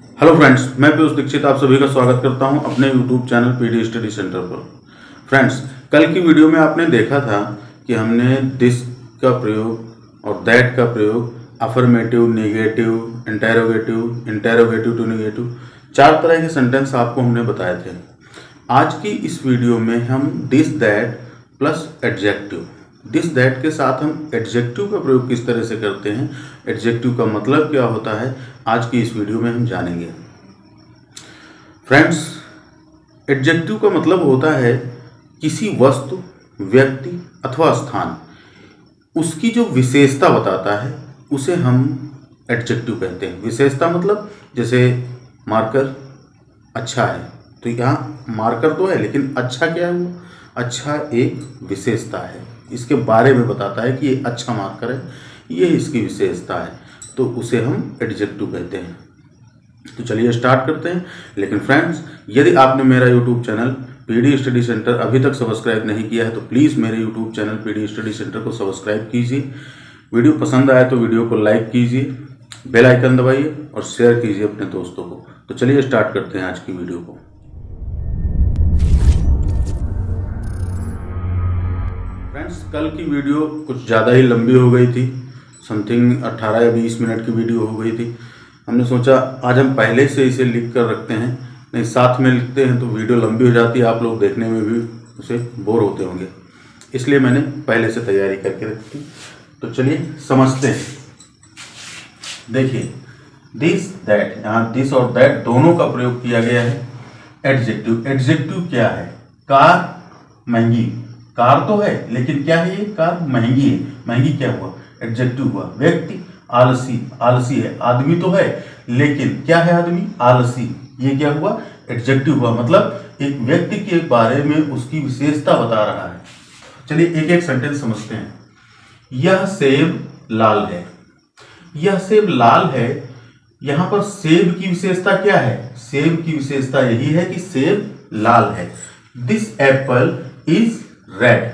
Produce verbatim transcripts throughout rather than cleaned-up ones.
Hello friends, मैं पीयूष दीक्षित आप सभी का स्वागत करता हूं अपने YouTube channel PD study centre पर। फ्रेंड्स, कल की वीडियो में आपने देखा था कि हमने दिस का प्रयोग और दैट का प्रयोग, affirmative, negative, interrogative, interrogative to negative, चार तरह के सेंटेंस आपको हमने बताए थे। आज की इस वीडियो में हम this that plus adjective, this that के साथ हम एडजेक्टिव का प्रयोग किस तरह से करते हैं, एडजेक्टिव का मतलब क्या होता है, आज की इस वीडियो में हम जानेंगे। फ्रेंड्स, एडजेक्टिव का मतलब होता है किसी वस्तु, व्यक्ति अथवा स्थान, उसकी जो विशेषता बताता है उसे हम एडजेक्टिव कहते हैं। विशेषता मतलब जैसे मार्कर अच्छा है, तो यहाँ मार्कर तो है लेकिन अच्छा क्या है, वो अच्छा एक विशेषता है, इसके बारे में बताता है कि ये अच्छा मार्कर है, ये इसकी विशेषता है, तो उसे हम एडजेक्टिव कहते हैं। तो चलिए स्टार्ट करते हैं। लेकिन फ्रेंड्स, यदि आपने मेरा YouTube channel PD study centre अभी तक सब्सक्राइब नहीं किया है तो प्लीज़ मेरे YouTube channel PD study centre को सब्सक्राइब कीजिए। वीडियो पसंद आए तो वीडियो को लाइक कीजिए, बेल आइकन दबाइए और शेयर कीजिए अपने दोस्तों को। तो चलिए स्टार्ट करते हैं आज की वीडियो को। फ्रेंड्स, कल की वीडियो कुछ ज़्यादा ही लंबी हो गई थी, समथिंग अट्ठारह या बीस मिनट की वीडियो हो गई थी। हमने सोचा आज हम पहले से इसे लिख कर रखते हैं, नहीं साथ में लिखते हैं तो वीडियो लंबी हो जाती है, आप लोग देखने में भी उसे बोर होते होंगे, इसलिए मैंने पहले से तैयारी करके रखी। तो चलिए समझते हैं। देखिए, दिस दैट, यहाँ दिस और दैट दोनों का प्रयोग किया गया है। एडजेक्टिव, एडजेक्टिव क्या है? कार महंगी, कार तो है लेकिन क्या है, ये कार महंगी है। महंगी क्या हुआ? एडजेक्टिव हुआ। व्यक्ति आलसी, आलसी है। आदमी तो है लेकिन क्या है? आदमी आलसी, ये क्या हुआ? एडजेक्टिव हुआ। मतलब एक व्यक्ति के बारे में उसकी विशेषता बता रहा है। चलिए एक एक सेंटेंस समझते हैं। यह सेब लाल है, यह सेब लाल है। यहां पर सेब की विशेषता क्या है? सेब की विशेषता यही है कि सेब लाल है। दिस एप्पल इज रेड,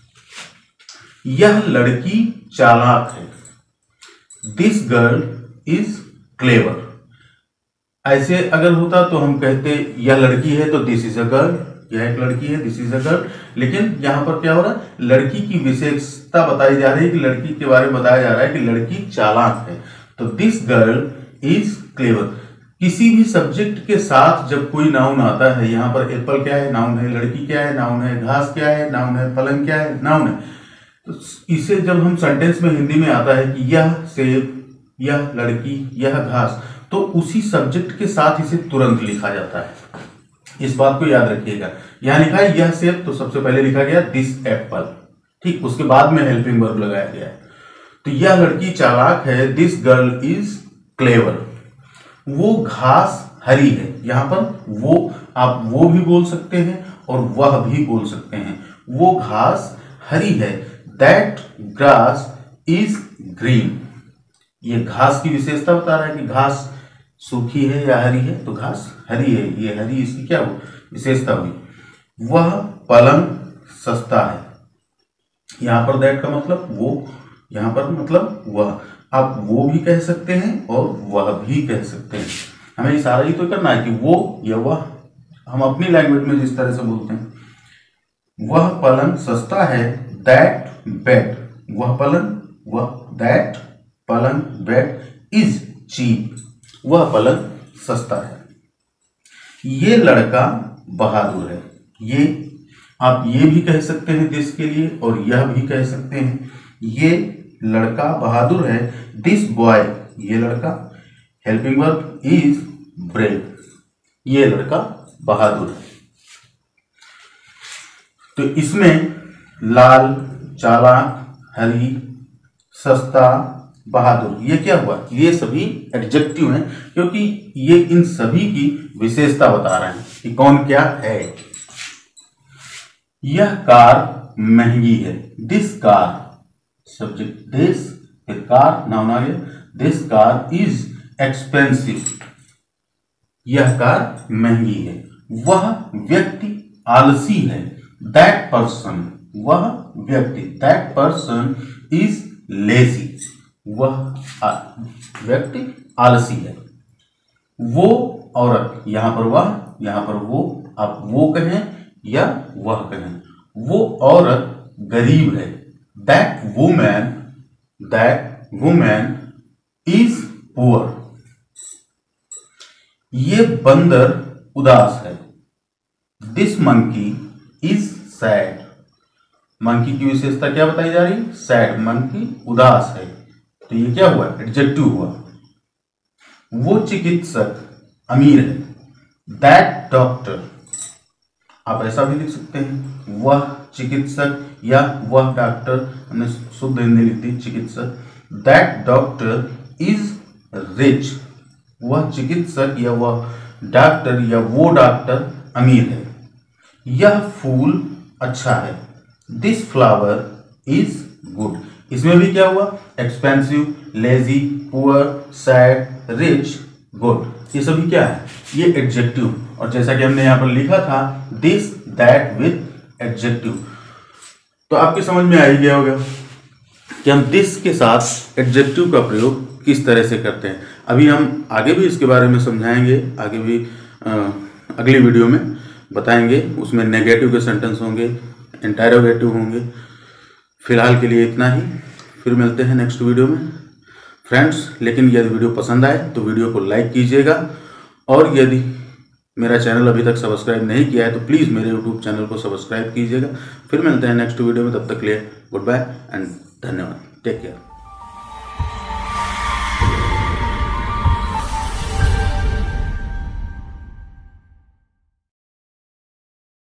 यह लड़की चालाक है। This girl is clever. ऐसे अगर होता तो हम कहते यह लड़की है तो दिस इज अ गर्ल, यह एक लड़की है, दिस इज अ गर्ल। लेकिन यहां पर क्या हो रहा है? लड़की की विशेषता बताई जा रही है कि लड़की के बारे में बताया जा रहा है कि लड़की चालाक है। तो दिस गर्ल इज क्लेवर। किसी भी सब्जेक्ट के साथ जब कोई नाउन आता है, यहाँ पर एप्पल क्या है? नाउन है। लड़की क्या है? नाउन है। घास क्या है? नाउन है। पलंग क्या है? नाउन है। तो इसे जब हम सेंटेंस में हिंदी में आता है कि यह सेब, यह लड़की, यह घास, तो उसी सब्जेक्ट के साथ इसे तुरंत लिखा जाता है। इस बात को याद रखिएगा। यहां लिखा है यह सेब, तो सबसे पहले लिखा गया दिस एप्पल, ठीक, उसके बाद में हेल्पिंग वर्ब लगाया गया है। तो यह लड़की चालाक है, दिस गर्ल इज क्लेवर। वो घास हरी है, यहां पर वो आप वो भी बोल सकते हैं और वह भी बोल सकते हैं। वो घास हरी है। That grass is green. ये घास की विशेषता बता रहा है कि घास सूखी है या हरी है, तो घास हरी है, ये हरी इसकी क्या हुई? विशेषता हुई। वह पलंग सस्ता है। यहां पर दैट का मतलब वो, यहां पर मतलब वह। आप वो भी कह सकते हैं और वह भी कह सकते हैं। हमें इशारा ही तो करना है कि वो या वह, हम अपनी लैंग्वेज में जिस तरह से बोलते हैं। वह पलंग सस्ता है। दैट बेड, वह पलंग, वह दैट पलंग बेड इज चीप, वह पलंग सस्ता है। ये लड़का बहादुर है। ये आप ये भी कह सकते हैं दिस के लिए और यह भी कह सकते हैं। ये लड़का बहादुर है। दिस बॉय, ये लड़का, हेल्पिंग वर्ब इज ब्रेव, ये लड़का बहादुर है। तो इसमें लाल, चालाक, हरी, सस्ता, बहादुर, ये क्या हुआ? ये सभी एडजेक्टिव हैं, क्योंकि ये इन सभी की विशेषता बता रहे हैं कि कौन क्या है। यह कार महंगी है। दिस कार, सब्जेक्ट दिस, फिर कार, नाउन आ गया। दिस कार इज एक्सपेंसिव, यह कार महंगी है। वह व्यक्ति आलसी है। दैट पर्सन, वह व्यक्ति, दैट पर्सन इज लेजी, वह व्यक्ति आलसी है। वो औरत, यहां पर वह, यहां पर वो, आप वो कहें या वह कहें, वो औरत गरीब है। That woman, that woman is poor. ये बंदर उदास है। This monkey is sad. Monkey की विशेषता क्या बताई जा रही? सैड। मंकी उदास है, तो ये क्या हुआ? एडजेक्टिव हुआ। वो चिकित्सक अमीर है। दैट डॉक्टर, आप ऐसा भी लिख सकते हैं, वह चिकित्सक या वह डॉक्टर, हमने शुद्ध हिंदी लिख दी चिकित्सक। That doctor is rich. वह चिकित्सक या वह डॉक्टर या वो डॉक्टर अमीर है। यह फूल अच्छा है। This flower is good. इसमें भी क्या हुआ? Expensive, lazy, poor, sad, rich, good, ये सभी क्या है? ये एडजेक्टिव। और जैसा कि हमने यहाँ पर लिखा था दिस दैट विथ एडजेक्टिव, तो आपकी समझ में आ ही गया होगा कि हम दिस के साथ एडजेक्टिव का प्रयोग किस तरह से करते हैं। अभी हम आगे भी इसके बारे में समझाएंगे, आगे भी आ, अगली वीडियो में बताएंगे। उसमें नेगेटिव के सेंटेंस होंगे, इंटरोगेटिव होंगे। फिलहाल के लिए इतना ही, फिर मिलते हैं नेक्स्ट वीडियो में फ्रेंड्स। लेकिन यदि वीडियो पसंद आए तो वीडियो को लाइक कीजिएगा, और यदि मेरा चैनल अभी तक सब्सक्राइब नहीं किया है तो प्लीज़ मेरे यूट्यूब चैनल को सब्सक्राइब कीजिएगा। फिर मिलते हैं नेक्स्ट वीडियो में, तब तक के लिए गुड बाय एंड धन्यवाद। Take care.